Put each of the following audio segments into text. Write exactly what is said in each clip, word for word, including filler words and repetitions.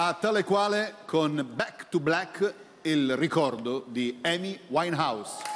a tale quale con Back to Black il ricordo di Amy Winehouse.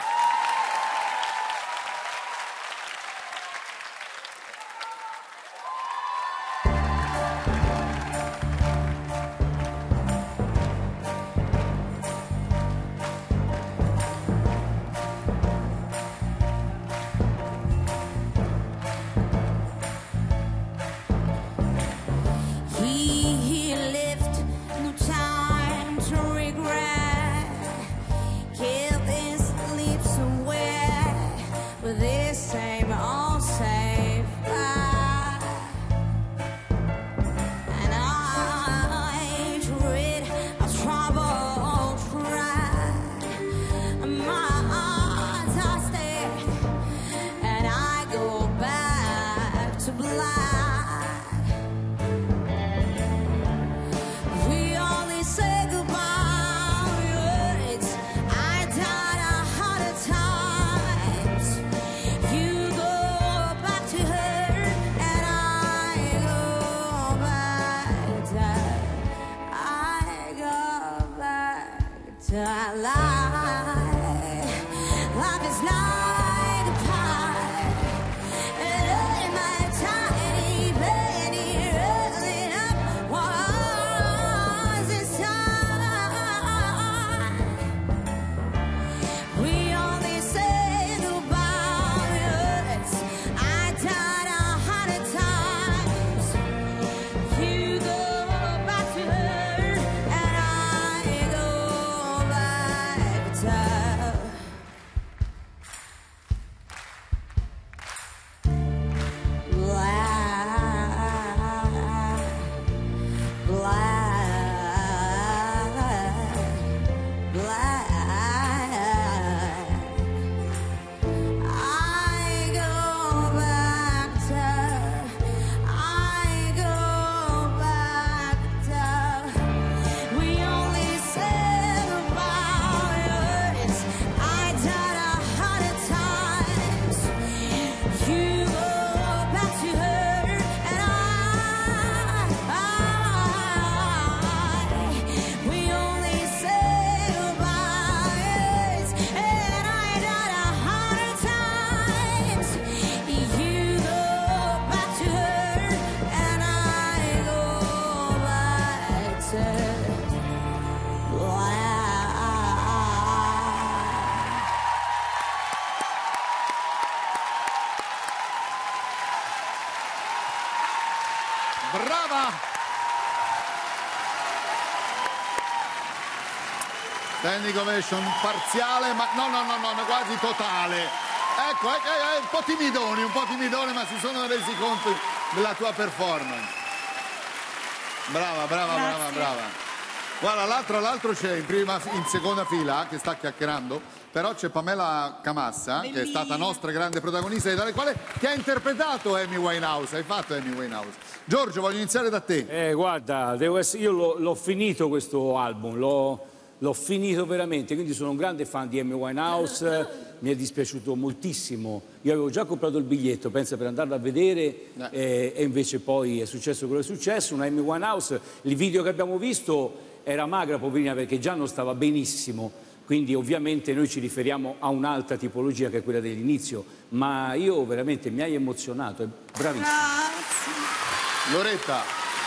Brava! Standing ovation parziale, ma no, no, no, no, quasi totale. Ecco, ecco, eh, un po' timidoni, un po' timidoni, ma si sono resi conto della tua performance. Brava, brava, Grazie. brava, brava. Guarda, l'altro, l'altro c'è in, prima, in seconda fila, che sta chiacchierando, però c'è Pamela Camassa, Bellina, che è stata nostra grande protagonista, e dalle quale ti ha interpretato Amy Winehouse, hai fatto Amy Winehouse. Giorgio, voglio iniziare da te. Eh, guarda, devo essere, io l'ho finito questo album, l'ho finito veramente, quindi sono un grande fan di Amy Winehouse, mi è dispiaciuto moltissimo. Io avevo già comprato il biglietto, pensa, per andarlo a vedere, no. eh, e invece poi è successo quello che è successo, una Amy Winehouse, il video che abbiamo visto era magra, poverina, perché già non stava benissimo, quindi ovviamente noi ci riferiamo a un'altra tipologia che è quella dell'inizio, ma io veramente mi hai emozionato, è bravissimo. Grazie. Loretta.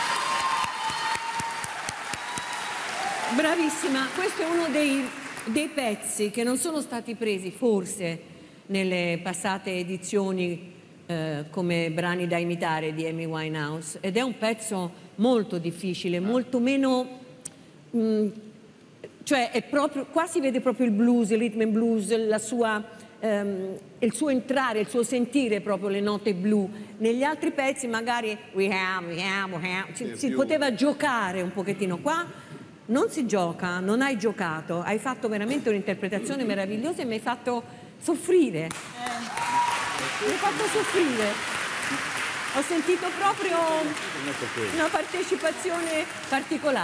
Bravissima, questo è uno dei, dei pezzi che non sono stati presi forse nelle passate edizioni eh, come brani da imitare di Amy Winehouse, ed è un pezzo molto difficile, molto meno... Mm, cioè è proprio, qua si vede proprio il blues, il rhythm and blues, la sua, ehm, il suo entrare, il suo sentire proprio le note blu. Negli altri pezzi magari we have, we have, we have, si, si poteva giocare un pochettino. Qua non si gioca, non hai giocato, hai fatto veramente un'interpretazione meravigliosa e mi hai fatto soffrire. Mi hai fatto soffrire. Ho sentito proprio una partecipazione particolare.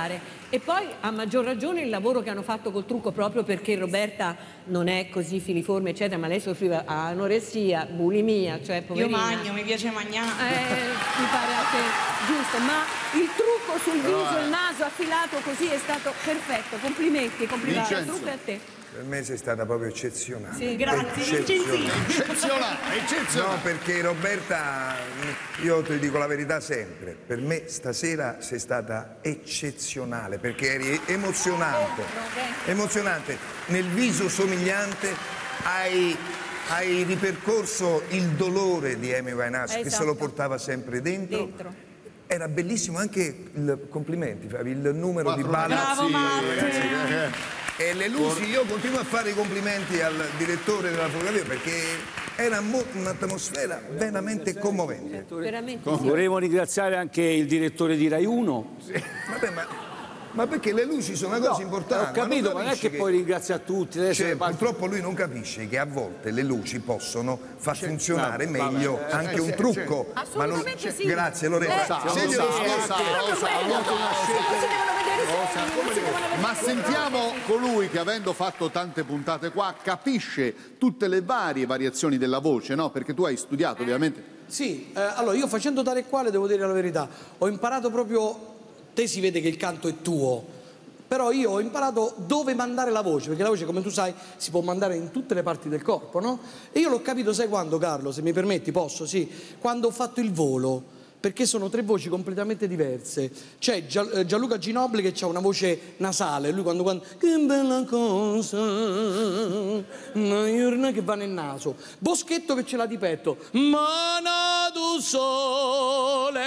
E poi a maggior ragione il lavoro che hanno fatto col trucco, proprio perché Roberta non è così filiforme eccetera, ma lei soffriva anoressia, bulimia, cioè poverina. Io magno, mi piace mangiare. Eh, mi pare anche giusto, ma il trucco sul viso, il naso affilato così è stato perfetto. Complimenti, complimenti al trucco e a te. Per me sei stata proprio eccezionale. Sì, grazie. Eccezionale. Eccezionale, eccezionale. No, perché Roberta, io ti dico la verità sempre, per me stasera sei stata eccezionale, perché eri emozionante, emozionante. Nel viso somigliante hai, hai ripercorso il dolore di Amy Winehouse, Esatto. che se lo portava sempre dentro. Dentro. Era bellissimo anche il complimenti, Fabi, il numero Quattro di balle. Bravo Marco. E le luci, io continuo a fare i complimenti al direttore della fotografia perché era un'atmosfera veramente commovente. Veramente sì. Vorremmo ringraziare anche il direttore di Rai uno. Vabbè, ma, ma perché le luci sono una cosa importante. Ho capito, ma non è capisci che poi ringrazia a tutti. Adesso Cioè, le parti- purtroppo lui non capisce che a volte le luci possono far funzionare vabbè, meglio vabbè, anche eh, un sì, trucco. Assolutamente non... sì. Grazie Loretta. Eh, Se lo glielo sa, spieghi- lo sa. È proprio quello. Non si devono vedere i segni, non si devono vedere Ma i sentiamo colui che, avendo fatto tante puntate qua, capisce tutte le varie variazioni della voce, no? Perché tu hai studiato ovviamente. Sì, eh, allora io facendo tale e quale devo dire la verità, ho imparato proprio, te si vede che il canto è tuo, però io ho imparato dove mandare la voce, perché la voce, come tu sai, si può mandare in tutte le parti del corpo, no? E io l'ho capito, sai quando, Carlo, se mi permetti, posso, sì, quando ho fatto il volo, perché sono tre voci completamente diverse. C'è Gia- Gianluca Ginobili che ha una voce nasale, lui quando quando che bella cosa, una urna che va nel naso. Boschetto che ce l'ha di petto, mana du sole,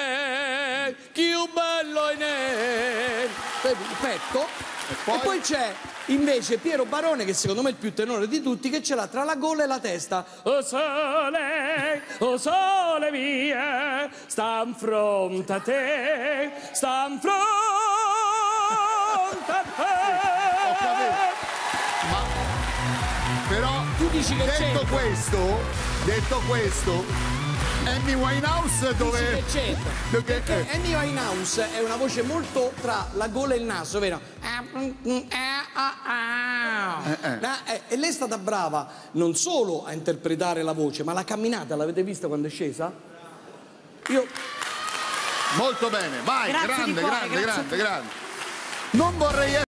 più bello in nero. Vedi, il petto. E poi? poi c'è invece Piero Barone, che secondo me è il più tenore di tutti, che ce l'ha tra la gola e la testa. O sole, o sole mia, sta in fronte a te, sta in fronte a te. Però, Tu dici che detto c'entra? questo, detto questo, Amy Winehouse dove... Dici che c'entra? dove- Perché eh, Amy Winehouse è una voce molto tra la gola e il naso, vero? Eh, E lei è stata brava non solo a interpretare la voce, ma la camminata, l'avete vista quando è scesa? Io... molto bene, vai, Grazie di grande, cuore, grande, grazie a grande, grande. Non vorrei